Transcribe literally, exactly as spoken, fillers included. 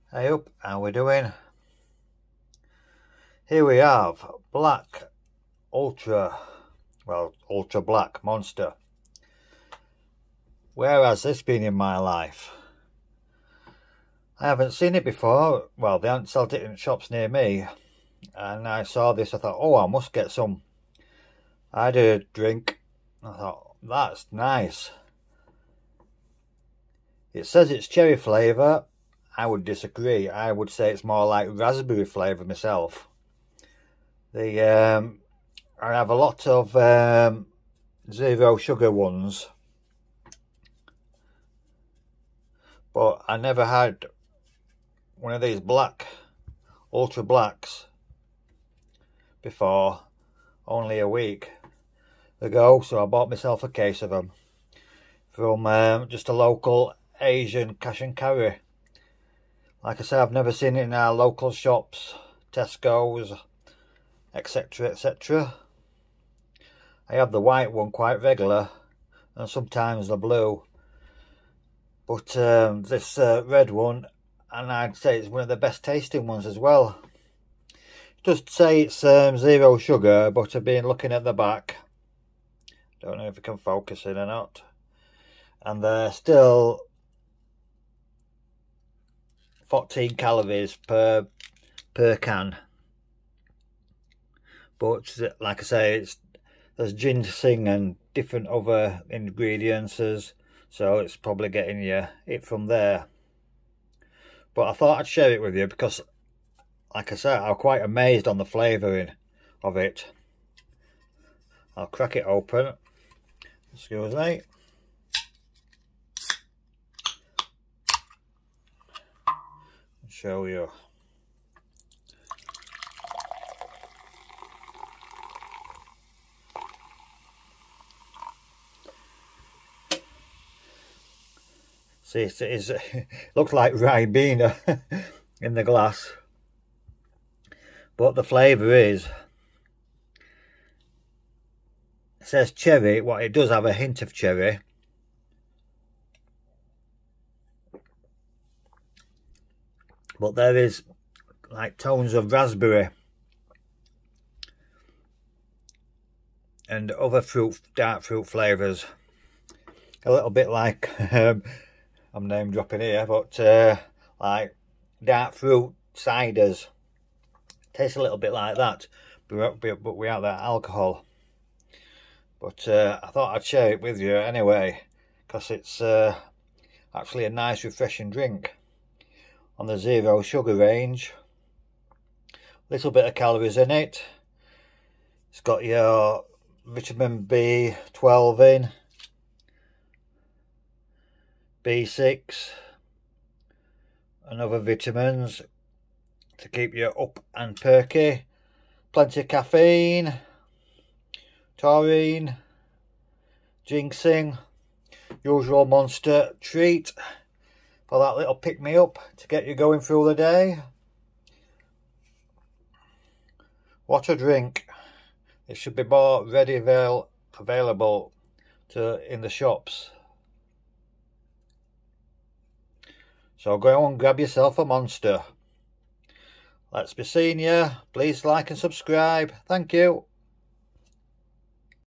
Hey up, how we doing? Here we have Black Ultra, well, Ultra Black Monster. Where has this been in my life? I haven't seen it before. Well, they haven't sold it in shops near me. And I saw this, I thought, oh, I must get some. I had a drink. I thought, that's nice. It says it's cherry flavour. I would disagree. I would say it's more like raspberry flavour myself. The um, I have a lot of um, zero sugar ones, but I never had one of these black ultra blacks before, only a week ago, so I bought myself a case of them from um, just a local Asian cash and carry. Like I say, I've never seen it in our local shops, Tesco's, etc, et cetera. I have the white one quite regular, and sometimes the blue. But um, this uh, red one, and I'd say it's one of the best tasting ones as well. It does say it's um, zero sugar, but I've been looking at the back. Don't know if I can focus in or not. And they're still fourteen calories per per can. But like I say, it's there's ginseng and different other ingredients, so it's probably getting you it from there. But I thought I'd share it with you because, like I said, I'm quite amazed on the flavouring of it. I'll crack it open. Excuse me. Show you. See, it is, it looks like Ribena in the glass, but the flavour is, it says cherry. What it does have a hint of cherry, but there is like tones of raspberry and other fruit, dark fruit flavours. A little bit like, um, I'm name dropping here, but uh, like dark fruit ciders. Tastes a little bit like that, but, but without that alcohol. But uh, I thought I'd share it with you anyway, because it's uh, actually a nice refreshing drink. On the zero sugar range, little bit of calories in it. It's got your vitamin B twelve in, B six and other vitamins to keep you up and perky. Plenty of caffeine, taurine, ginseng, usual Monster treat for that little pick-me-up to get you going through the day. What a drink. It should be more ready avail available to in the shops. So go and grab yourself a Monster. Let's be seeing you. Please like and subscribe. Thank you.